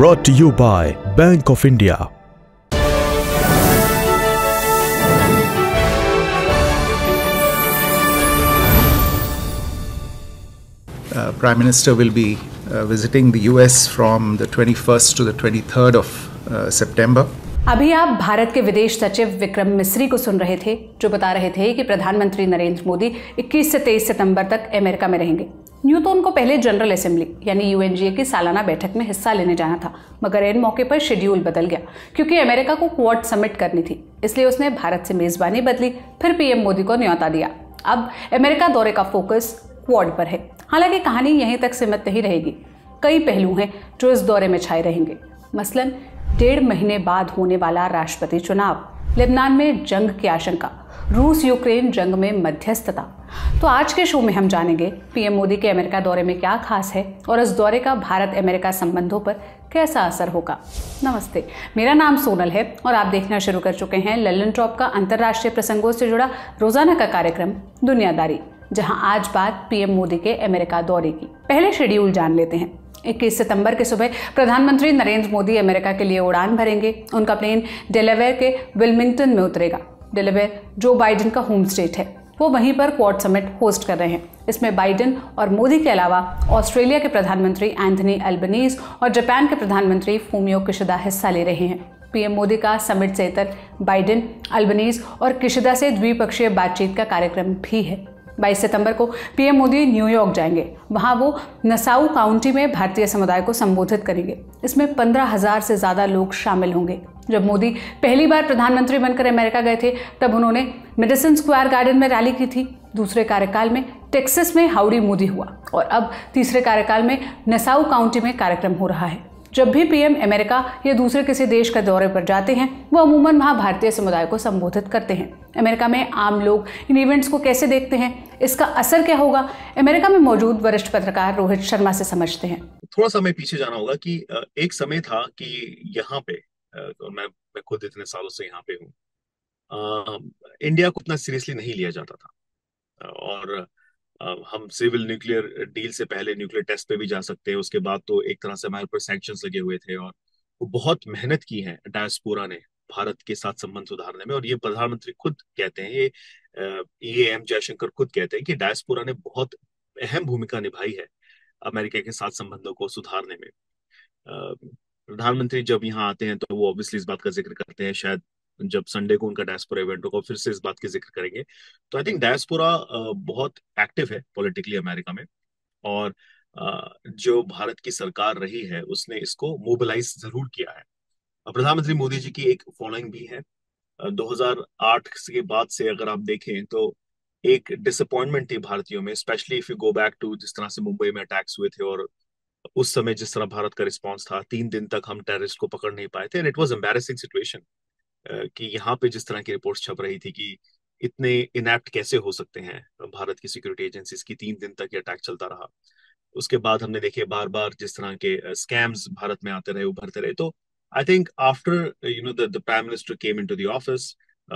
brought to you by Bank of India. Prime Minister will be visiting the US from the 21st to the 23rd of September. अभी आप भारत के विदेश सचिव विक्रम मिस्री को सुन रहे थे, जो बता रहे थे कि प्रधानमंत्री नरेंद्र मोदी 21 से 23 सितंबर तक अमेरिका में रहेंगे। यूं तो उनको पहले जनरल असेंबली यानी UNGA की सालाना बैठक में हिस्सा लेने जाना था, मगर इन मौके पर शेड्यूल बदल गया क्योंकि अमेरिका को क्वाड समिट करनी थी। इसलिए उसने भारत से मेजबानी बदली, फिर PM मोदी को न्योता दिया। अब अमेरिका दौरे का फोकस क्वाड पर है। हालांकि कहानी यहीं तक सीमित नहीं रहेगी, कई पहलू हैं जो इस दौरे में छाए रहेंगे। मसलन 1.5 महीने बाद होने वाला राष्ट्रपति चुनाव, लेबनान में जंग की आशंका, रूस यूक्रेन जंग में मध्यस्थता। तो आज के शो में हम जानेंगे PM मोदी के अमेरिका दौरे में क्या खास है और इस दौरे का भारत अमेरिका संबंधों पर कैसा असर होगा। नमस्ते, मेरा नाम सोनल है और आप देखना शुरू कर चुके हैं लल्लन टॉप का अंतर्राष्ट्रीय प्रसंगों से जुड़ा रोजाना का कार्यक्रम दुनियादारी, जहां आज बात PM मोदी के अमेरिका दौरे की। पहले शेड्यूल जान लेते हैं। 21 सितंबर की सुबह प्रधानमंत्री नरेंद्र मोदी अमेरिका के लिए उड़ान भरेंगे। उनका प्लेन डेलावेयर के विल्मिंगटन में उतरेगा। डेलावेयर जो बाइडेन का होम स्टेट है, वो वहीं पर क्वाड समिट होस्ट कर रहे हैं। इसमें बाइडेन और मोदी के अलावा ऑस्ट्रेलिया के प्रधानमंत्री एंथनी अल्बनीज और जापान के प्रधानमंत्री फूमियो किशिदा हिस्सा ले रहे हैं। PM मोदी का समिट से इतर बाइडेन, अल्बनीज और किशिदा से द्विपक्षीय बातचीत का कार्यक्रम भी है। 22 सितंबर को PM मोदी न्यूयॉर्क जाएंगे। वहां वो नसाउ काउंटी में भारतीय समुदाय को संबोधित करेंगे। इसमें 15,000 से ज्यादा लोग शामिल होंगे। जब मोदी पहली बार प्रधानमंत्री बनकर अमेरिका गए थे, तब उन्होंने मेडिसन स्क्वायर गार्डन में रैली की थी। दूसरे कार्यकाल में टेक्सास में हाउडी मोदी हुआ और अब तीसरे कार्यकाल में नसाउ काउंटी में कार्यक्रम हो रहा है। जब भी PM अमेरिका या दूसरे किसी देश का दौरे पर जाते हैं, वो अमूमन वहां भारतीय समुदाय को संबोधित करते हैं। अमेरिका में आम लोग इन इवेंट्स को कैसे देखते हैं, इसका असर क्या होगा, अमेरिका में मौजूद वरिष्ठ पत्रकार रोहित शर्मा से समझते हैं। थोड़ा सा मैं पीछे जाना होगा कि एक समय था कि यहाँ पे मैं खुद इतने सालों से यहाँ पे हूँ, इंडिया को उतना सीरियसली नहीं लिया जाता था और हम सिविल न्यूक्लियर डील से पहले न्यूक्लियर टेस्ट पे भी जा सकते हैं। उसके बाद तो एक तरह से हमारे ऊपर सैंक्शंस लगे हुए थे और वो बहुत मेहनत की है डायस्पोरा ने भारत के साथ संबंध सुधारने में। और ये प्रधानमंत्री खुद कहते हैं, ये AM जयशंकर खुद कहते हैं कि डायस्पोरा ने बहुत अहम भूमिका निभाई है अमेरिका के साथ संबंधों को सुधारने में। प्रधानमंत्री जब यहाँ आते हैं तो वो ऑब्वियसली इस बात का जिक्र करते हैं। शायद जब संडे को उनका डायस्पोरा इवेंट होगा फिर से इस बात के जिक्र करेंगे। तो आई थिंक डायस्पोरा बहुत एक्टिव है पॉलिटिकली अमेरिका में और जो भारत की सरकार रही है उसने इसको मोबिलाइज जरूर किया है। प्रधानमंत्री मोदी जी की एक फॉलोइंग भी है। 2008 के बाद से अगर आप देखें तो एक डिसअपॉइंटमेंट थी भारतीयों में, specially if you go back to जिस तरह से मुंबई में अटैक्स हुए थे और उस समय जिस तरह भारत का रिस्पॉन्स था। 3 दिन तक हम टेररिस्ट को पकड़ नहीं पाए थे and it was embarrassing situation कि यहाँ पे जिस तरह की रिपोर्ट्स छप रही थी कि इतने इनएप्ट कैसे हो सकते हैं भारत की सिक्योरिटी एजेंसीज की। 3 दिन तक ये अटैक चलता रहा। उसके बाद हमने देखे बार बार जिस तरह के स्कैम्स भारत में आते रहे, उभरते रहे। तो I think after the prime minister came into the office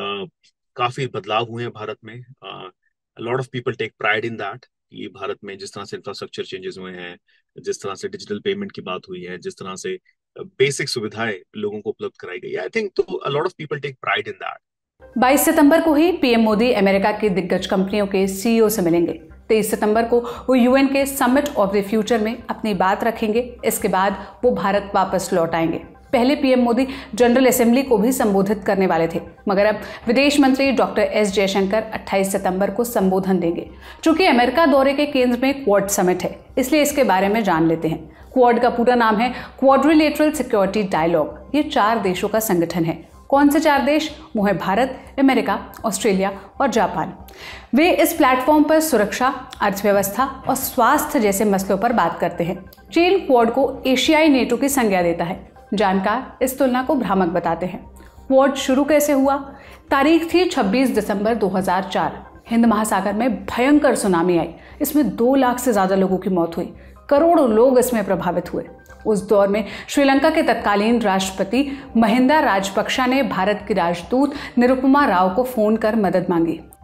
काफी बदलाव हुए हैं भारत में। Lot of people take pride in that. ये भारत में जिस तरह से इंफ्रास्ट्रक्चर चेंजेस हुए हैं, जिस तरह से डिजिटल पेमेंट की बात हुई है, जिस तरह से बेसिक सुविधाएं लोगों को उपलब्ध कराई गई, आई थिंक तो a lot of people take pride in that. 22 सितंबर को ही PM मोदी अमेरिका की दिग्गज कंपनियों के CEO से मिलेंगे। 23 सितंबर को वो UN के समिट ऑफ द फ्यूचर में अपनी बात रखेंगे। इसके बाद वो भारत वापस लौट आएंगे। पहले PM मोदी जनरल असेंबली को भी संबोधित करने वाले थे, मगर अब विदेश मंत्री डॉक्टर S जयशंकर 28 सितंबर को संबोधन देंगे। चूंकि अमेरिका दौरे के केंद्र में क्वाड समिट है, इसलिए इसके बारे में जान लेते हैं। क्वाड का पूरा नाम है क्वाड्रिलेटरल सिक्योरिटी डायलॉग। ये 4 देशों का संगठन है। कौन से 4 देश? वो है भारत, अमेरिका, ऑस्ट्रेलिया और जापान। वे इस प्लेटफॉर्म पर सुरक्षा, अर्थव्यवस्था और स्वास्थ्य जैसे मसलों पर बात करते हैं। चीन क्वाड को एशियाई नेटो की संज्ञा देता है। जानकार इस तुलना को भ्रामक बताते हैं। क्वाड शुरू कैसे हुआ? तारीख थी 26 दिसंबर 2004। हिंद महासागर में भयंकर सुनामी आई। इसमें 2 लाख से ज्यादा लोगों की मौत हुई। करोड़ों लोग इसमें प्रभावित हुए। उस दौर में श्रीलंका के तत्कालीन राष्ट्रपति महिंदा राजपक्षा ने भारत की राजदूत निरुपमा राव को फोन कर मदद मांगी।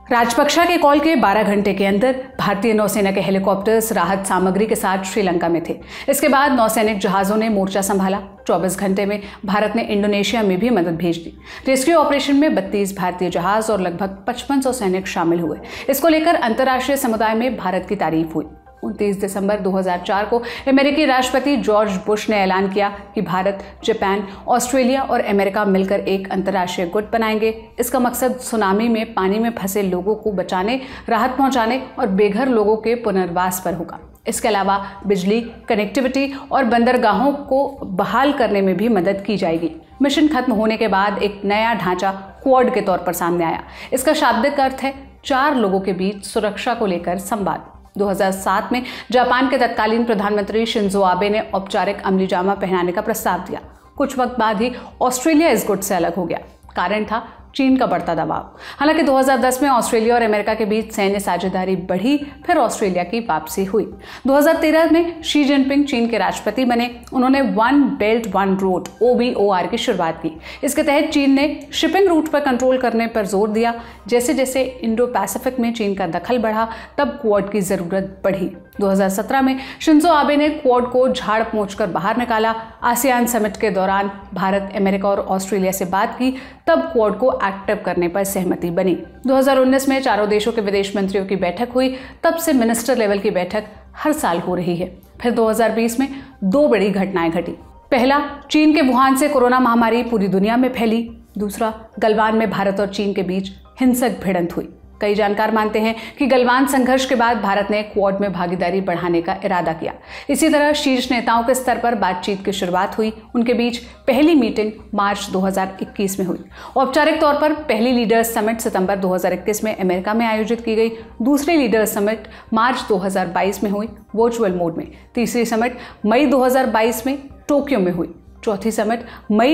राजपक्षा के कॉल के 12 घंटे के अंदर भारतीय नौसेना के हेलीकॉप्टर्स राहत सामग्री के साथ श्रीलंका में थे। इसके बाद नौसैनिक जहाजों ने मोर्चा संभाला। 24 घंटे में भारत ने इंडोनेशिया में भी मदद भेज दी। रेस्क्यू ऑपरेशन में 32 भारतीय जहाज और लगभग 5500 सैनिक शामिल हुए। इसको लेकर अंतर्राष्ट्रीय समुदाय में भारत की तारीफ हुई। 29 दिसंबर 2004 को अमेरिकी राष्ट्रपति जॉर्ज बुश ने ऐलान किया कि भारत, जापान, ऑस्ट्रेलिया और अमेरिका मिलकर एक अंतर्राष्ट्रीय गुट बनाएंगे। इसका मकसद सुनामी में पानी में फंसे लोगों को बचाने, राहत पहुंचाने और बेघर लोगों के पुनर्वास पर होगा। इसके अलावा बिजली, कनेक्टिविटी और बंदरगाहों को बहाल करने में भी मदद की जाएगी। मिशन खत्म होने के बाद एक नया ढांचा क्वाड के तौर पर सामने आया। इसका शाब्दिक अर्थ है 4 लोगों के बीच सुरक्षा को लेकर संवाद। 2007 में जापान के तत्कालीन प्रधानमंत्री शिंजो आबे ने औपचारिक अमली जामा पहनाने का प्रस्ताव दिया। कुछ वक्त बाद ही ऑस्ट्रेलिया इस गुट से अलग हो गया। कारण था चीन का बढ़ता दबाव। हालांकि 2010 में ऑस्ट्रेलिया और अमेरिका के बीच सैन्य साझेदारी बढ़ी, फिर ऑस्ट्रेलिया की वापसी हुई। 2013 में शी जिनपिंग चीन के राष्ट्रपति बने। उन्होंने one belt one road OBOR की शुरुआत की। इसके तहत चीन ने शिपिंग रूट पर कंट्रोल करने पर जोर दिया। जैसे जैसे इंडो पैसिफिक में चीन का दखल बढ़ा, तब क्वाड की जरूरत बढ़ी। 2017 में शिंजो आबे ने क्वाड को झाड़ पोंछ कर बाहर निकाला। आसियान समिट के दौरान भारत, अमेरिका और ऑस्ट्रेलिया से बात की, तब क्वाड को एक्टिव करने पर सहमति बनी। 2019 में चारों देशों के विदेश मंत्रियों की बैठक हुई। तब से मिनिस्टर लेवल की बैठक हर साल हो रही है। फिर 2020 में 2 बड़ी घटनाएं घटी। पहला, चीन के वुहान से कोरोना महामारी पूरी दुनिया में फैली। दूसरा, गलवान में भारत और चीन के बीच हिंसक भिड़ंत हुई। कई जानकार मानते हैं कि गलवान संघर्ष के बाद भारत ने क्वाड में भागीदारी बढ़ाने का इरादा किया। इसी तरह शीर्ष नेताओं के स्तर पर बातचीत की शुरुआत हुई। उनके बीच पहली मीटिंग मार्च 2021 में हुई। औपचारिक तौर पर पहली लीडर्स समिट सितंबर 2021 में अमेरिका में आयोजित की गई। दूसरी लीडर्स समिट मार्च 2022 में हुई, वर्चुअल मोड में। तीसरी समिट मई 2022 में टोक्यो में हुई। चौथी समिट मई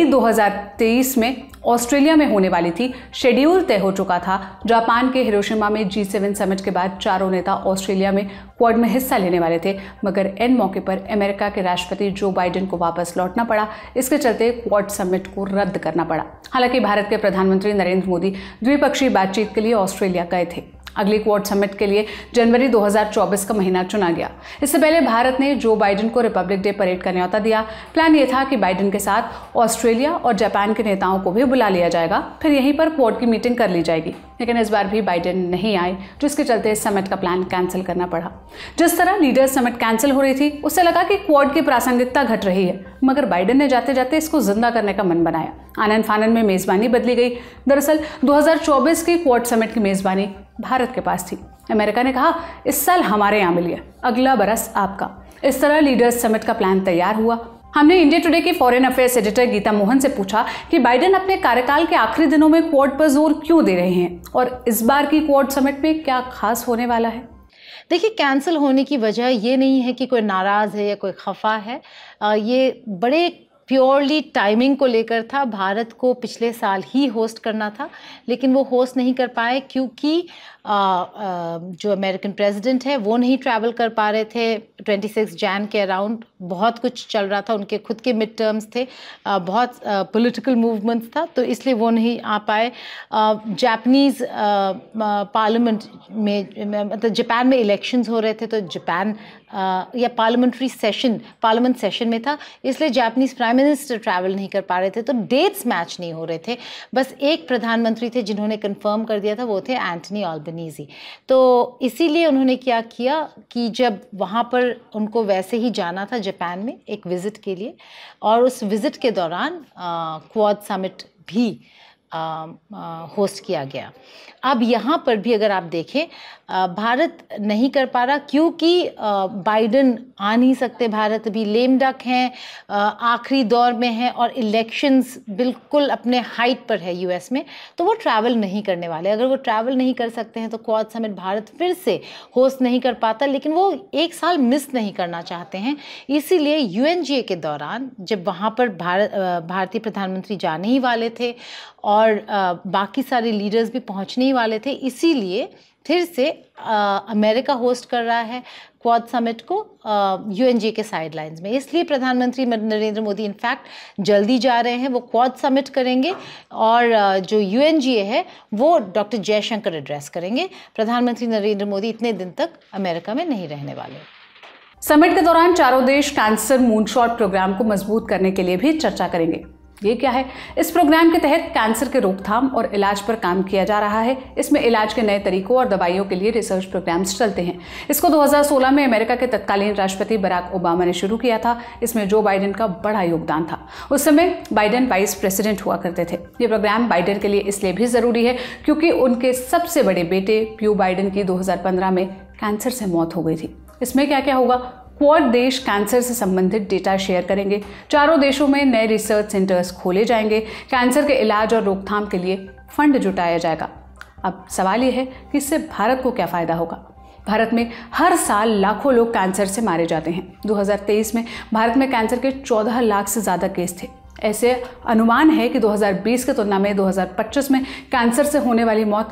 2023 में ऑस्ट्रेलिया में होने वाली थी। शेड्यूल तय हो चुका था। जापान के हिरोशिमा में G7 समिट के बाद चारों नेता ऑस्ट्रेलिया में क्वाड में हिस्सा लेने वाले थे, मगर एन मौके पर अमेरिका के राष्ट्रपति जो बाइडेन को वापस लौटना पड़ा। इसके चलते क्वाड समिट को रद्द करना पड़ा। हालांकि भारत के प्रधानमंत्री नरेंद्र मोदी द्विपक्षीय बातचीत के लिए ऑस्ट्रेलिया गए थे। अगली क्वाड समिट के लिए जनवरी 2024 का महीना चुना गया। इससे पहले भारत ने जो बाइडेन को रिपब्लिक डे परेड का न्योता दिया। प्लान ये था कि बाइडेन के साथ ऑस्ट्रेलिया और जापान के नेताओं को भी बुला लिया जाएगा, फिर यहीं पर क्वाड की मीटिंग कर ली जाएगी। लेकिन इस बार भी बाइडेन नहीं आए, जिसके चलते इस समिट का प्लान कैंसिल करना पड़ा। जिस तरह लीडर्स समिट कैंसिल हो रही थी, उससे लगा कि क्वाड की प्रासंगिकता घट रही है, मगर बाइडेन ने जाते जाते इसको जिंदा करने का मन बनाया। आनन फानन में मेजबानी बदली गई। दरअसल 2024 की क्वाड समिट की मेजबानी भारत के पास थी। अमेरिका ने कहा, इस साल हमारे यहाँ मिलिए, अगला बरस आपका। इस तरह लीडर्स समिट का प्लान तैयार हुआ। हमने इंडिया टुडे की foreign affairs editor Geeta Mohan से पूछा कि बाइडेन अपने कार्यकाल के आखिरी दिनों में क्वाड पर जोर क्यों दे रहे हैं और इस बार की क्वाड समिट में क्या खास होने वाला है। देखिए, कैंसिल होने की वजह ये नहीं है कि कोई नाराज़ है या कोई खफा है। ये बड़े प्योरली टाइमिंग को लेकर था। भारत को पिछले साल ही होस्ट करना था, लेकिन वो होस्ट नहीं कर पाए क्योंकि जो अमेरिकन प्रेसिडेंट है वो नहीं ट्रैवल कर पा रहे थे। 26 जैन के अराउंड बहुत कुछ चल रहा था, उनके खुद के मिड टर्म्स थे, बहुत पॉलिटिकल मूवमेंट्स था, तो इसलिए वो नहीं आ पाए। जापानीज़ पार्लियामेंट में मतलब जापान में इलेक्शंस हो रहे थे, तो जापान या पार्लियामेंट सेशन में था, इसलिए जापानीज़ प्राइम मिनिस्टर ट्रैवल नहीं कर पा रहे थे, तो डेट्स मैच नहीं हो रहे थे। बस एक प्रधानमंत्री थे जिन्होंने कंफर्म कर दिया था, वो थे एंटनी अल्बनीज़ी। तो इसीलिए उन्होंने क्या किया कि जब वहाँ पर उनको वैसे ही जाना था जापान में एक विज़िट के लिए, और उस विज़िट के दौरान क्वाड समिट भी होस्ट किया गया। अब यहाँ पर भी अगर आप देखें, भारत नहीं कर पा रहा क्योंकि बाइडेन आ नहीं सकते, भारत अभी लेम डक हैं, आखिरी दौर में है और इलेक्शंस बिल्कुल अपने हाइट पर है यूएस में, तो वो ट्रैवल नहीं करने वाले। अगर वो ट्रैवल नहीं कर सकते हैं तो क्वाड समिट भारत फिर से होस्ट नहीं कर पाता, लेकिन वो एक साल मिस नहीं करना चाहते हैं। इसीलिए UNGA के दौरान जब वहाँ पर भारतीय प्रधानमंत्री जाने ही वाले थे और बाकी सारे लीडर्स भी पहुँचने ही वाले थे, इसीलिए फिर से अमेरिका होस्ट कर रहा है क्वाड समिट को UNGA के साइडलाइंस में। इसलिए प्रधानमंत्री नरेंद्र मोदी इनफैक्ट जल्दी जा रहे हैं, वो क्वाड समिट करेंगे और जो UNGA है वो डॉक्टर जयशंकर एड्रेस करेंगे। प्रधानमंत्री नरेंद्र मोदी इतने दिन तक अमेरिका में नहीं रहने वाले। समिट के दौरान चारों देश कैंसर मूनशॉट प्रोग्राम को मजबूत करने के लिए भी चर्चा करेंगे। ये क्या है? इस प्रोग्राम के तहत कैंसर के रोकथाम और इलाज पर काम किया जा रहा है। इसमें इलाज के नए तरीकों और दवाइयों के लिए रिसर्च प्रोग्राम्स चलते हैं। इसको 2016 में अमेरिका के तत्कालीन राष्ट्रपति बराक ओबामा ने शुरू किया था। इसमें जो बाइडेन का बड़ा योगदान था। उस समय बाइडेन वाइस प्रेसिडेंट हुआ करते थे। ये प्रोग्राम बाइडेन के लिए इसलिए भी जरूरी है क्योंकि उनके सबसे बड़े बेटे प्यू बाइडेन की 2015 में कैंसर से मौत हो गई थी। इसमें क्या क्या होगा? क्वाड देश कैंसर से संबंधित डेटा शेयर करेंगे। चारों देशों में नए रिसर्च सेंटर्स खोले जाएंगे। कैंसर के इलाज और रोकथाम के लिए फंड जुटाया जाएगा। अब सवाल ये है कि इससे भारत को क्या फ़ायदा होगा? भारत में हर साल लाखों लोग कैंसर से मारे जाते हैं। 2023 में भारत में कैंसर के 14 लाख से ज़्यादा केस थे। ऐसे अनुमान है कि 2020 की तुलना में 2025 में कैंसर से होने वाली मौत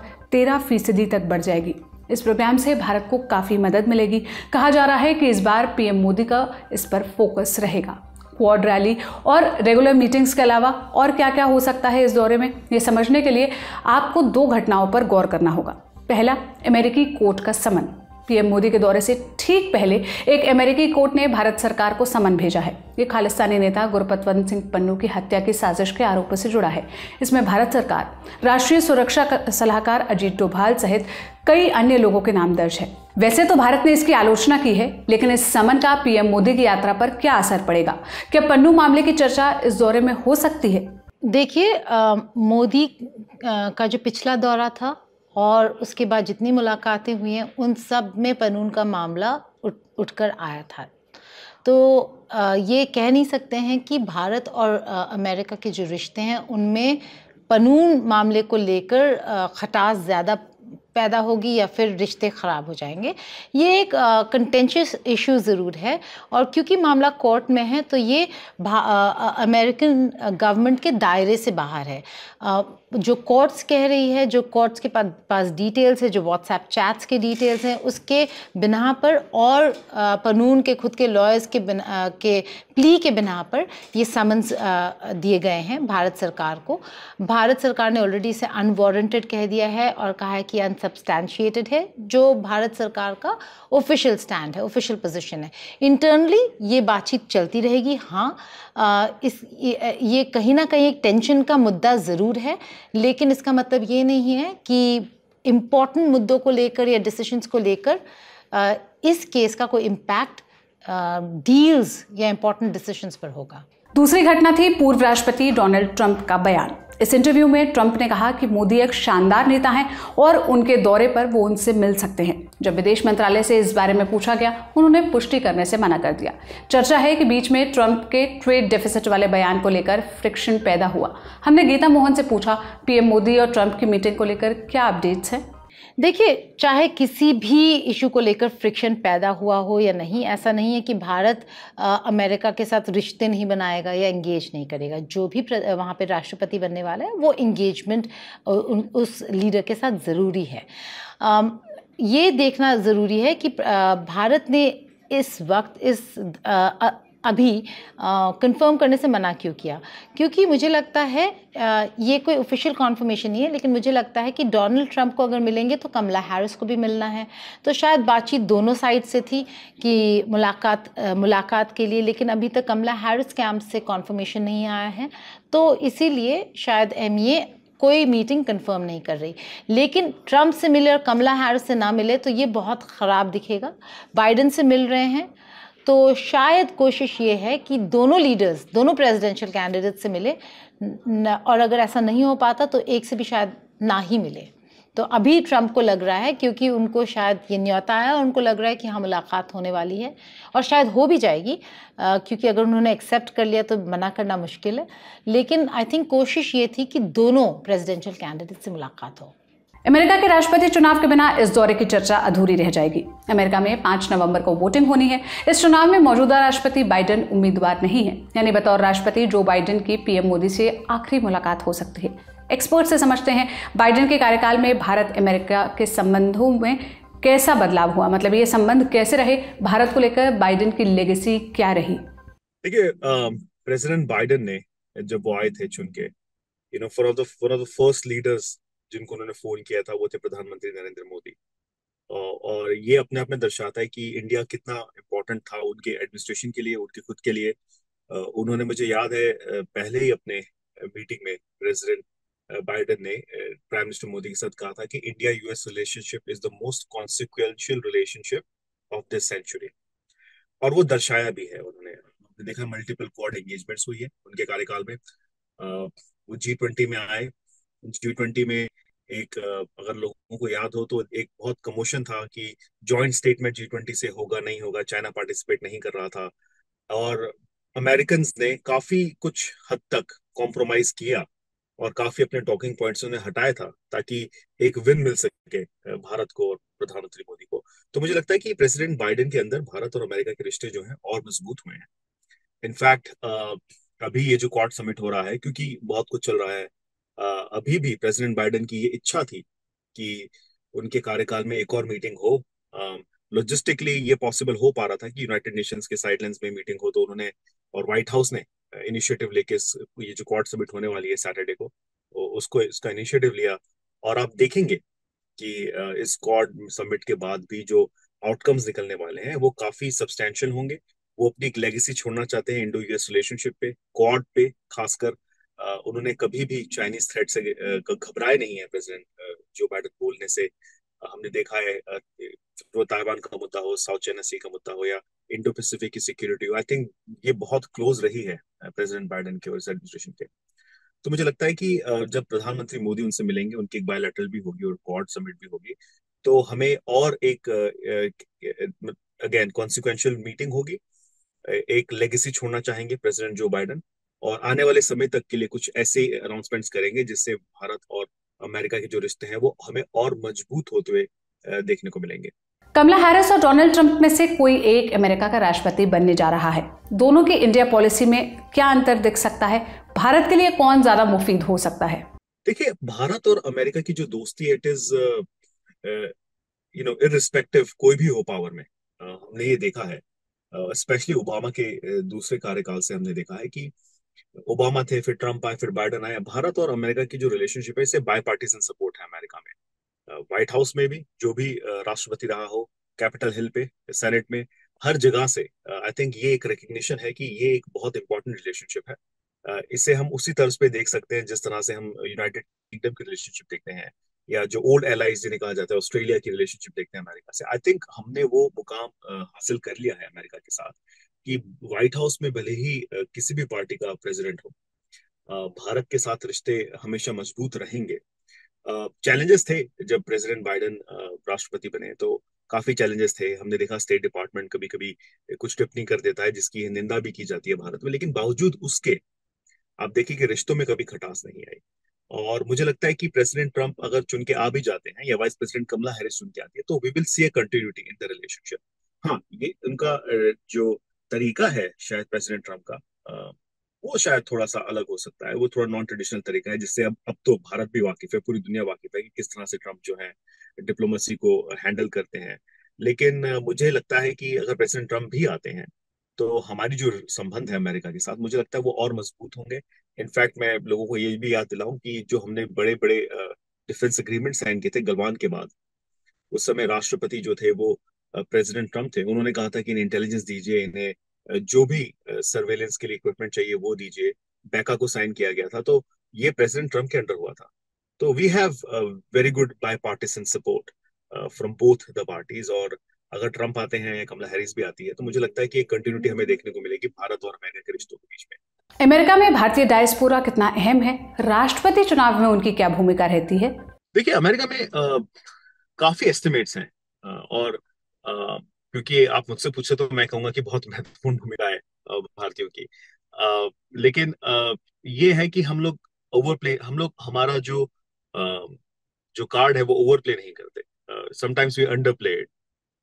13% तक बढ़ जाएगी। इस प्रोग्राम से भारत को काफ़ी मदद मिलेगी। कहा जा रहा है कि इस बार PM मोदी का इस पर फोकस रहेगा। क्वाड रैली और रेगुलर मीटिंग्स के अलावा और क्या क्या हो सकता है इस दौरे में, ये समझने के लिए आपको 2 घटनाओं पर गौर करना होगा। पहला, अमेरिकी कोर्ट का समन। PM मोदी के दौरे से ठीक पहले एक अमेरिकी कोर्ट ने भारत सरकार को समन भेजा है। ये खालिस्तानी नेता गुरपतवंत सिंह पन्नू की हत्या की साजिश के आरोपों से जुड़ा है। इसमें भारत सरकार, राष्ट्रीय सुरक्षा सलाहकार अजीत डोभाल सहित कई अन्य लोगों के नाम दर्ज है। वैसे तो भारत ने इसकी आलोचना की है, लेकिन इस समन का PM मोदी की यात्रा पर क्या असर पड़ेगा? क्या पन्नू मामले की चर्चा इस दौरे में हो सकती है? देखिए, मोदी का जो पिछला दौरा था और उसके बाद जितनी मुलाकातें हुई हैं उन सब में पनून का मामला उठकर आया था। तो ये कह नहीं सकते हैं कि भारत और अमेरिका के जो रिश्ते हैं उनमें पनून मामले को लेकर खटास ज़्यादा पैदा होगी या फिर रिश्ते ख़राब हो जाएंगे। ये एक कंटेंशियस इशू ज़रूर है और क्योंकि मामला कोर्ट में है तो ये अमेरिकन गवर्नमेंट के दायरे से बाहर है। जो कोर्ट्स कह रही है, जो कोर्ट्स के पास डिटेल्स है, जो व्हाट्सएप चैट्स के डिटेल्स हैं, उसके बिना पर और पनून के खुद के लॉयर्स के प्ली के बिना पर ये समन्स दिए गए हैं भारत सरकार को। भारत सरकार ने ऑलरेडी इसे अनवारंटेड कह दिया है और कहा है कि अनसब्सटैंशिएटेड है, जो भारत सरकार का ऑफिशियल स्टैंड है, ऑफिशियल पोजीशन है। इंटरनली ये बातचीत चलती रहेगी। हाँ, ये कहीं ना कहीं एक टेंशन का मुद्दा ज़रूर है, लेकिन इसका मतलब ये नहीं है कि इम्पॉर्टेंट मुद्दों को लेकर या डिसीजंस को लेकर इस केस का कोई इम्पैक्ट डील्स या इम्पॉर्टेंट डिसीजंस पर होगा। दूसरी घटना थी पूर्व राष्ट्रपति डोनाल्ड ट्रंप का बयान। इस इंटरव्यू में ट्रंप ने कहा कि मोदी एक शानदार नेता हैं और उनके दौरे पर वो उनसे मिल सकते हैं। जब विदेश मंत्रालय से इस बारे में पूछा गया, उन्होंने पुष्टि करने से मना कर दिया। चर्चा है कि बीच में ट्रंप के ट्रेड डेफिसिट वाले बयान को लेकर फ्रिक्शन पैदा हुआ। हमने गीता मोहन से पूछा, PM मोदी और ट्रंप की मीटिंग को लेकर क्या अपडेट्स हैं? देखिए, चाहे किसी भी इशू को लेकर फ्रिक्शन पैदा हुआ हो या नहीं, ऐसा नहीं है कि भारत अमेरिका के साथ रिश्ते नहीं बनाएगा या एंगेज नहीं करेगा। जो भी वहाँ पे राष्ट्रपति बनने वाला है वो एंगेजमेंट उस लीडर के साथ ज़रूरी है। ये देखना ज़रूरी है कि भारत ने इस वक्त अभी कंफर्म करने से मना क्यों किया, क्योंकि मुझे लगता है ये कोई ऑफिशियल कॉन्फर्मेशन नहीं है, लेकिन मुझे लगता है कि डोनाल्ड ट्रंप को अगर मिलेंगे तो कमला हैरिस को भी मिलना है। तो शायद बातचीत दोनों साइड से थी कि मुलाकात के लिए, लेकिन अभी तक कमला हैरिस कैंप से कॉन्फर्मेशन नहीं आया है, तो इसीलिए शायद MA कोई मीटिंग कंफर्म नहीं कर रही। लेकिन ट्रंप से मिले और कमला हैरिस से ना मिले तो ये बहुत ख़राब दिखेगा। बाइडेन से मिल रहे हैं तो शायद कोशिश ये है कि दोनों लीडर्स, दोनों प्रेसिडेंशियल कैंडिडेट से मिले, और अगर ऐसा नहीं हो पाता तो एक से भी शायद ना ही मिले। तो अभी ट्रंप को लग रहा है, क्योंकि उनको शायद ये न्योता है और उनको लग रहा है कि हाँ मुलाकात होने वाली है, और शायद हो भी जाएगी, क्योंकि अगर उन्होंने एक्सेप्ट कर लिया तो मना करना मुश्किल है। लेकिन आई थिंक कोशिश ये थी कि दोनों प्रेसिडेंशियल कैंडिडेट से मुलाकात हो। अमेरिका के राष्ट्रपति चुनाव के बिना इस दौरे की चर्चा अधूरी रह जाएगी। अमेरिका में 5 नवंबर को वोटिंग होनी है। इस चुनाव में मौजूदा राष्ट्रपति बाइडेन उम्मीदवार नहीं है, यानी बतौर राष्ट्रपति जो बाइडेन की PM मोदी से आखिरी मुलाकात हो सकती है। एक्सपर्ट से समझते हैं बाइडेन के कार्यकाल में भारत अमेरिका के संबंधों में कैसा बदलाव हुआ, मतलब ये संबंध कैसे रहे, भारत को लेकर बाइडेन की लेगेसी क्या रही। देखिए, प्रेसिडेंट बाइडेन ने जब वो आए थे चुन के, one of the first leaders जिनको उन्होंने फोन किया था वो थे प्रधानमंत्री नरेंद्र मोदी। और ये अपने आप में दर्शाता है कि इंडिया कितना इम्पोर्टेंट था उनके एडमिनिस्ट्रेशन के लिए, उनके खुद के लिए। उन्होंने, मुझे याद है, पहले ही अपने मीटिंग में प्रेसिडेंट बाइडेन ने प्राइम मिनिस्टर मोदी के साथ कहा था कि India US relationship is the most consequential relationship of this century. और वो दर्शाया भी है उन्होंने। देखा, मल्टीपल क्वाड एंगेजमेंट्स हुई है उनके कार्यकाल में। वो G20 में आए। G20 में एक, अगर लोगों को याद हो तो, एक बहुत कमोशन था कि जॉइंट स्टेटमेंट G20 से होगा नहीं होगा, चाइना पार्टिसिपेट नहीं कर रहा था। और अमेरिकन ने काफी कुछ हद तक कॉम्प्रोमाइज किया और काफी अपने टॉकिंग पॉइंट्स उन्हें हटाया था ताकि एक विन मिल सके भारत को और प्रधानमंत्री मोदी को। तो मुझे लगता है कि प्रेसिडेंट बाइडेन के अंदर भारत और अमेरिका के रिश्ते जो हैं और मजबूत हुए हैं। इनफैक्ट अभी ये जो क्वाड समिट हो रहा है, क्योंकि बहुत कुछ चल रहा है, अभी भी प्रेसिडेंट बाइडेन की ये इच्छा थी कि उनके कार्यकाल में एक और मीटिंग हो। लॉजिस्टिकली ये पॉसिबल हो पा रहा था कि यूनाइटेड नेशंस के साइडलाइंस में मीटिंग हो, तो उन्होंने और व्हाइट हाउस ने इनिशिएटिव लेके ये जो क्वाड समिट होने वाली है सैटरडे को, उसको इसका इनिशिएटिव लिया। और आप देखेंगे कि इस क्वाड समिट के बाद भी जो आउटकम्स निकलने वाले हैं वो काफी सब्सटैंशियल होंगे। वो अपनी एक लेगेसी छोड़ना चाहते हैं इंडो यूएस रिलेशनशिप पे, क्वाड पे खासकर। उन्होंने कभी भी चाइनीज थ्रेट से घबराए नहीं है प्रेसिडेंट जो बाइडेन बोलने से। हमने देखा है, वो ताइवान का मुद्दा हो, साउथ चाइना सी का मुद्दा हो, या इंडो पैसिफिक की सिक्योरिटी हो, आई थिंक ये बहुत क्लोज रही है प्रेसिडेंट बाइडेन के और इस एडमिनिस्ट्रेशन के। तो मुझे लगता है कि जब प्रधानमंत्री मोदी उनसे मिलेंगे, उनकी एक बायलैटरल भी होगी और क्वाड समिट भी होगी, तो हमें और एक अगेन कॉन्सिक्वेंशियल मीटिंग होगी। एक लेगेसी छोड़ना चाहेंगे प्रेसिडेंट जो बाइडेन, और आने वाले समय तक के लिए कुछ ऐसे अनाउंसमेंट्स करेंगे जिससे भारत और अमेरिका के जो रिश्ते हैं वो हमें और मजबूत होते हुए देखने को मिलेंगे। कमला हैरिस और डोनाल्ड ट्रंप में से कोई एक अमेरिका का राष्ट्रपति बनने जा रहा है। दोनों की इंडिया पॉलिसी में क्या अंतर दिख सकता है? भारत के लिए कौन ज्यादा मुफीद हो सकता है? देखिए, भारत और अमेरिका की जो दोस्ती, इट इज इररिस्पेक्टिव कोई भी हो पावर में। हमने ये देखा है, स्पेशली ओबामा के दूसरे कार्यकाल से हमने देखा है कि ओबामा थे, फिर ट्रंप आए, फिर बाइडेन आए। भारत और अमेरिका की जो रिलेशनशिप है, इसे बायपार्टीसन सपोर्ट है अमेरिका में। व्हाइट हाउस में भी जो भी राष्ट्रपति रहा हो, कैपिटल हिल पे, सेनेट में, हर जगह से आई थिंक ये एक रिकग्निशन है कि ये एक बहुत इंपॉर्टेंट रिलेशनशिप है। इसे हम उसी तर्ज पे देख सकते हैं जिस तरह से हम यूनाइटेड किंगडम की रिलेशनशिप देखते हैं, या जो ओल्ड एलाइज जिन्हें कहा जाता है ऑस्ट्रेलिया की रिलेशनशिप देखते हैं अमेरिका से। आई थिंक हमने वो मुकाम हासिल कर लिया है अमेरिका के साथ कि व्हाइट हाउस में भले ही किसी भी पार्टी का प्रेसिडेंट हो, भारत के साथ रिश्ते हमेशा मजबूत रहेंगे। चैलेंजेस थे जब प्रेसिडेंट बाइडेन राष्ट्रपति बने, तो काफी चैलेंजेस थे। हमने देखा स्टेट डिपार्टमेंट कभी कभी कुछ टिप्पणी कर देता है जिसकी निंदा भी की जाती है भारत में, लेकिन बावजूद उसके आप देखिए कि रिश्तों में कभी खटास नहीं आई। और मुझे लगता है कि प्रेसिडेंट ट्रंप अगर चुन के आ भी जाते हैं, या वाइस प्रेसिडेंट कमला हैरिस चुन के आती है, तो we will see a continuity in the relationship. हाँ, ये उनका जो तरीका है शायद प्रेसिडेंट ट्रंप का, वो शायद थोड़ा सा अलग हो सकता है। वो थोड़ा नॉन ट्रेडिशनल तरीका है जिससे अब तो भारत भी वाकिफ है, पूरी दुनिया वाकिफ है कि किस तरह से ट्रंप जो है डिप्लोमेसी को हैंडल करते हैं। लेकिन मुझे लगता है कि अगर प्रेसिडेंट ट्रंप भी आते हैं तो हमारी जो संबंध है अमेरिका के साथ, मुझे लगता है वो और मजबूत होंगे। इनफैक्ट मैं लोगों को ये भी याद दिलाऊं कि जो हमने बड़े बड़े डिफेंस एग्रीमेंट साइन किए थे गलवान के बाद, उस समय राष्ट्रपति जो थे वो प्रेसिडेंट ट्रंप थे। उन्होंने कहा था कि इन्हें इंटेलिजेंस दीजिए, इन्हें जो भी सर्वेलेंस के लिए इक्विपमेंट चाहिए वो दीजिए। बैका को साइन किया गया था, तो ये प्रेसिडेंट ट्रंप के अंडर हुआ था। तो we have very good bipartisan support from both the parties. और अगर ट्रंप आते हैं या कमला हैरिस भी आती है, तो मुझे लगता है कि एक कंटिन्यूटी हमें देखने को मिलेगी भारत और अमेरिका के रिश्तों के बीच में। अमेरिका में भारतीय डायस्पोरा कितना अहम है? राष्ट्रपति चुनाव में उनकी क्या भूमिका रहती है? देखिए, अमेरिका में काफी एस्टिमेट्स हैं, और क्योंकि आप मुझसे पूछे तो मैं कहूंगा कि बहुत महत्वपूर्ण भूमिका है भारतीयों की। लेकिन ये है कि हम लोग हमारा जो कार्ड है वो ओवर प्ले नहीं करते। Sometimes we under play it.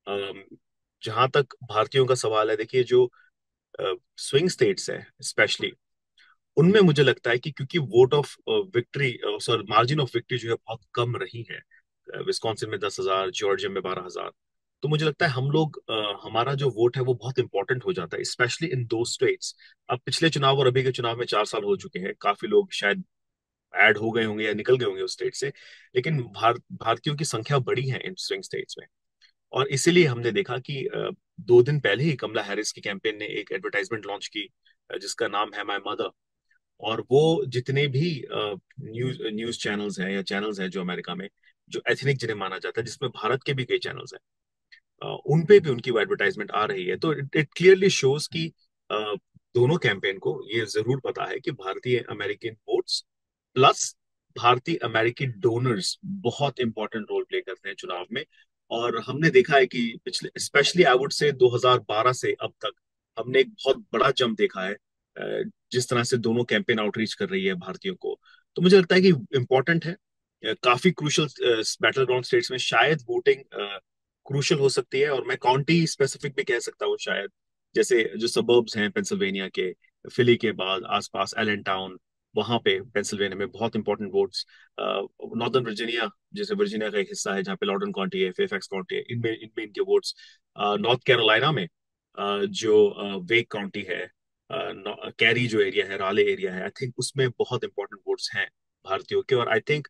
जहां तक भारतीयों का सवाल है, देखिए जो स्विंग स्टेट्स है स्पेशली, उनमें मुझे लगता है कि क्योंकि vote of victory sorry margin of victory जो है बहुत कम रही है, विस्कॉन्सिन में 10,000, जॉर्जिया में 12,000, तो मुझे लगता है हम लोग हमारा जो वोट है वो बहुत इंपॉर्टेंट हो जाता है, स्पेशली इन दो स्टेट्स। अब पिछले चुनाव और अभी के चुनाव में 4 साल हो चुके हैं, काफी लोग शायद ऐड हो गए होंगे या निकल गए होंगे उस स्टेट से, लेकिन भारतीयों की संख्या बड़ी है इन स्विंग स्टेट्स में। और इसीलिए हमने देखा कि 2 दिन पहले ही कमला हैरिस की कैंपेन ने एक एडवर्टाइजमेंट लॉन्च की जिसका नाम है माय मदर। और वो जितने भी न्यूज चैनल्स हैं या चैनल्स हैं जो अमेरिका में जो एथनिक जिन्हें माना जाता है, जिसमें भारत के भी कई चैनल्स हैं, उन पे भी उनकी वो एडवर्टाइजमेंट आ रही है। तो इट क्लियरली शोज कि दोनों कैंपेन को ये जरूर पता है कि भारतीय अमेरिकन वोट्स प्लस भारतीय अमेरिकी डोनर्स बहुत इंपॉर्टेंट रोल प्ले करते हैं चुनाव में। और हमने देखा है कि पिछले स्पेशली आई वुड से 2012 से अब तक हमने एक बहुत बड़ा जंप देखा है जिस तरह से दोनों कैंपेन आउटरीच कर रही है भारतीयों को। तो मुझे लगता है कि इम्पोर्टेंट है, काफी क्रूशल बैटल ग्राउंड स्टेट्स में शायद वोटिंग क्रूशल हो सकती है। और मैं काउंटी स्पेसिफिक भी कह सकता हूँ शायद, जैसे जो सबर्ब्स हैं पेंसिल्वेनिया के, फिली के बाद आसपास एलन टाउन, वहां पे पेंसिल्वेनिया में बहुत इंपॉर्टेंट वोट्स, नॉर्दर्न वर्जीनिया जैसे वर्जीनिया का एक हिस्सा है जहाँ पे लॉर्डन काउंटी है, फेयरफैक्स काउंटी है, इनमें इनके वोट्स, नॉर्थ कैरोलिना में जो वेक काउंटी है, कैरी जो एरिया है, राले एरिया है, आई थिंक उसमें बहुत इंपॉर्टेंट वोट्स हैं भारतीयों के। और आई थिंक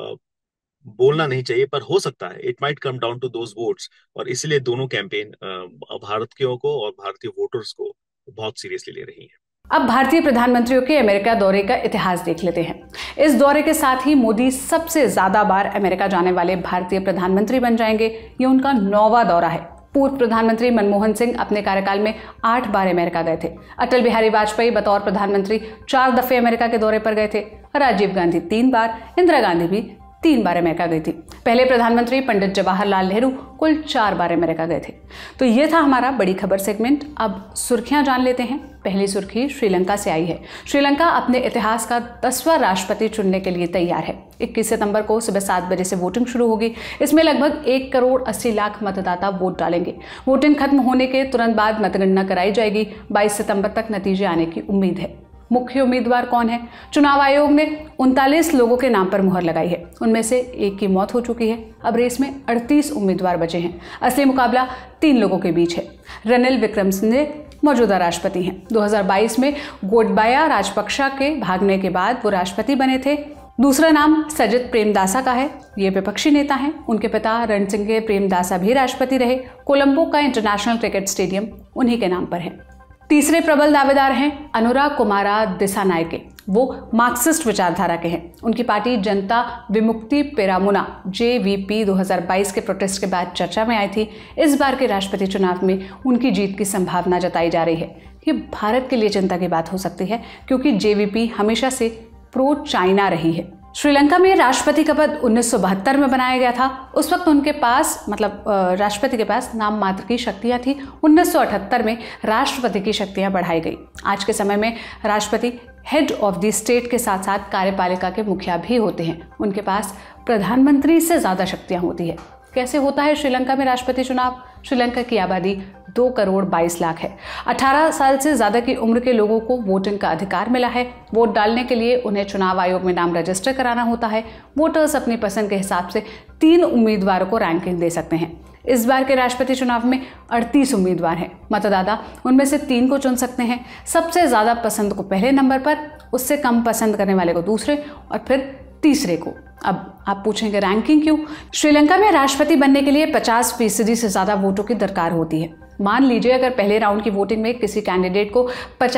बोलना नहीं चाहिए पर हो सकता है it might come down to those votes, और इसलिए दोनों कैंपेन भारतीयों को और भारतीय वोटर्स को बहुत सीरियसली ले रही हैं। अब भारतीय प्रधानमंत्रियों के अमेरिका दौरे का इतिहास देख लेते हैं। इस दौरे के साथ ही मोदी सबसे ज्यादा बार अमेरिका जाने वाले भारतीय प्रधानमंत्री बन जाएंगे। ये उनका 9वां दौरा है। पूर्व प्रधानमंत्री मनमोहन सिंह अपने कार्यकाल में 8 बार अमेरिका गए थे। अटल बिहारी वाजपेयी बतौर प्रधानमंत्री 4 दफे अमेरिका के दौरे पर गए थे। राजीव गांधी 3 बार, इंदिरा गांधी भी 3 बार अमेरिका गई थी। पहले प्रधानमंत्री पंडित जवाहरलाल नेहरू कुल 4 बार अमेरिका गए थे। तो ये था हमारा बड़ी खबर सेगमेंट। अब सुर्खियां जान लेते हैं। पहली सुर्खी श्रीलंका से आई है। श्रीलंका अपने इतिहास का 10वां राष्ट्रपति चुनने के लिए तैयार है। 21 सितंबर को सुबह 7 बजे से वोटिंग शुरू होगी। इसमें लगभग 1 करोड़ 80 लाख मतदाता वोट डालेंगे। वोटिंग खत्म होने के तुरंत बाद मतगणना कराई जाएगी। 22 सितंबर तक नतीजे आने की उम्मीद है। मुख्य उम्मीदवार कौन है? चुनाव आयोग ने 39 लोगों के नाम पर मुहर लगाई है। उनमें से 1 की मौत हो चुकी है। अब रेस में 38 उम्मीदवार बचे हैं। असली मुकाबला 3 लोगों के बीच है। रनिल विक्रमसिंघे मौजूदा राष्ट्रपति हैं। 2022 में गोटबाया राजपक्षा के भागने के बाद वो राष्ट्रपति बने थे। दूसरा नाम सजित प्रेमदासा का है। ये विपक्षी नेता हैं। उनके पिता रणसिंघे प्रेमदासा भी राष्ट्रपति रहे। कोलंबो का इंटरनेशनल क्रिकेट स्टेडियम उन्हीं के नाम पर है। तीसरे प्रबल दावेदार हैं अनुराग कुमारा दिसानायके। वो मार्क्सिस्ट विचारधारा के हैं। उनकी पार्टी जनता विमुक्ति पेरामुना JVP 2022 के प्रोटेस्ट के बाद चर्चा में आई थी। इस बार के राष्ट्रपति चुनाव में उनकी जीत की संभावना जताई जा रही है। ये भारत के लिए चिंता की बात हो सकती है क्योंकि JVP हमेशा से प्रो चाइना रही है। श्रीलंका में राष्ट्रपति का पद 1972 में बनाया गया था। उस वक्त उनके पास राष्ट्रपति के पास नाम मात्र की शक्तियां थी। 1978 में राष्ट्रपति की शक्तियां बढ़ाई गई। आज के समय में राष्ट्रपति हेड ऑफ द स्टेट के साथ साथ कार्यपालिका के मुखिया भी होते हैं। उनके पास प्रधानमंत्री से ज्यादा शक्तियां होती है। कैसे होता है श्रीलंका में राष्ट्रपति चुनाव? श्रीलंका की आबादी 2 करोड़ 22 लाख है। 18 साल से ज्यादा की उम्र के लोगों को वोटिंग का अधिकार मिला है। वोट डालने के लिए उन्हें चुनाव आयोग में नाम रजिस्टर कराना होता है। वोटर्स अपनी पसंद के हिसाब से 3 उम्मीदवारों को रैंकिंग दे सकते हैं। इस बार के राष्ट्रपति चुनाव में 38 उम्मीदवार हैं। मतदाता उनमें से 3 को चुन सकते हैं। सबसे ज्यादा पसंद को पहले नंबर पर, उससे कम पसंद करने वाले को दूसरे और फिर तीसरे को। अब आप पूछेंगे रैंकिंग क्यों? श्रीलंका में राष्ट्रपति बनने के लिए 50% से ज्यादा वोटों की दरकार होती है। मान लीजिए अगर पहले राउंड की वोटिंग में किसी कैंडिडेट को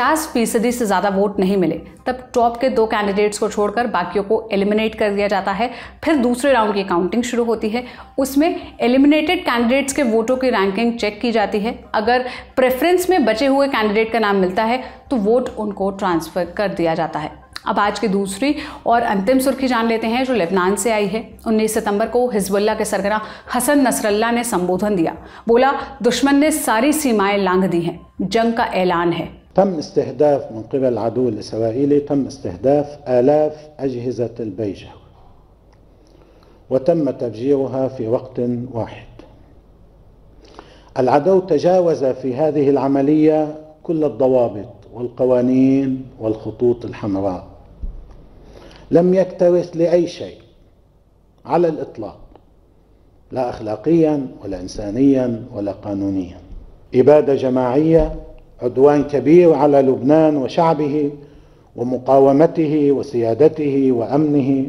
50% से ज्यादा वोट नहीं मिले, तब टॉप के 2 कैंडिडेट्स को छोड़कर बाकियों को एलिमिनेट कर दिया जाता है। फिर दूसरे राउंड की काउंटिंग शुरू होती है। उसमें एलिमिनेटेड कैंडिडेट्स के वोटों की रैंकिंग चेक की जाती है। अगर प्रेफरेंस में बचे हुए कैंडिडेट का नाम मिलता है तो वोट उनको ट्रांसफर कर दिया जाता है। अब आज की दूसरी और अंतिम सुर्खी जान लेते हैं जो लेबनान से आई है। 19 सितंबर को हिजबुल्लाह के सरगना हसन नसरल्लाह ने संबोधन दिया। बोला, दुश्मन ने सारी सीमाएं लांघ दी हैं, जंग का ऐलान है। تم استهداف من قبل العدو الإسرائيلي تم استهداف آلاف أجهزة البيجة وتم تفجيرها في وقت واحد. العدو تجاوز في هذه العملية كل الضوابط والقوانين والخطوط الحمراء. لم يكترث لأي شيء على الإطلاق، لا أخلاقيا ولا إنسانيا ولا قانونيا. إبادة جماعية، عدوان كبير على لبنان وشعبه ومقاومته وسيادته وأمنه،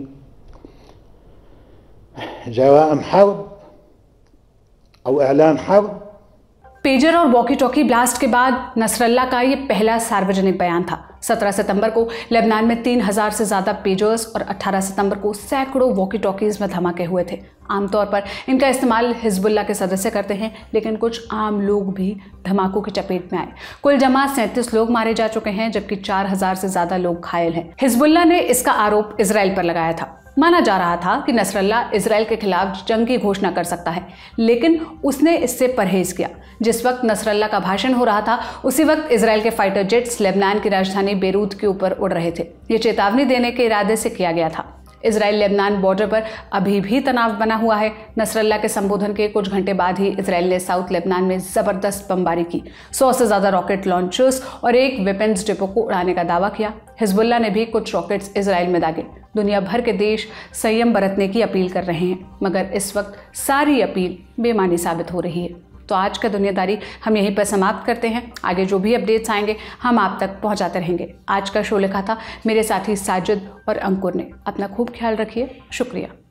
جرائم حرب أو إعلان حرب। पेजर और वॉकी टॉकी ब्लास्ट के बाद नसरल्ला का ये पहला सार्वजनिक बयान था। 17 सितंबर को लेबनान में 3000 से ज़्यादा पेजर्स और 18 सितंबर को सैकड़ों वॉकी टॉकीज़ में धमाके हुए थे। आमतौर पर इनका इस्तेमाल हिजबुल्लाह के सदस्य करते हैं, लेकिन कुछ आम लोग भी धमाकों की चपेट में आए। कुल जमा 37 लोग मारे जा चुके हैं, जबकि 4000 से ज़्यादा लोग घायल हैं। हिजबुल्लाह ने इसका आरोप इजराइल पर लगाया था। माना जा रहा था कि नसरल्ला इजराइल के खिलाफ जंग की घोषणा कर सकता है, लेकिन उसने इससे परहेज किया। जिस वक्त नसरल्ला का भाषण हो रहा था, उसी वक्त इजराइल के फाइटर जेट्स लेबनान की राजधानी बेरूत के ऊपर उड़ रहे थे। ये चेतावनी देने के इरादे से किया गया था। इजराइल लेबनान बॉर्डर पर अभी भी तनाव बना हुआ है। नसरल्ला के संबोधन के कुछ घंटे बाद ही इजराइल ने साउथ लेबनान में जबरदस्त बमबारी की। 100 से ज्यादा रॉकेट लॉन्चर्स और एक वेपन्स डिपो को उड़ाने का दावा किया। हिजबुल्लाह ने भी कुछ रॉकेट्स इजराइल में दागे। दुनिया भर के देश संयम बरतने की अपील कर रहे हैं, मगर इस वक्त सारी अपील बेमानी साबित हो रही है। तो आज का दुनियादारी हम यहीं पर समाप्त करते हैं। आगे जो भी अपडेट्स आएंगे हम आप तक पहुंचाते रहेंगे। आज का शो लिखा था मेरे साथी साजिद और अंकुर ने। अपना खूब ख्याल रखिए। शुक्रिया।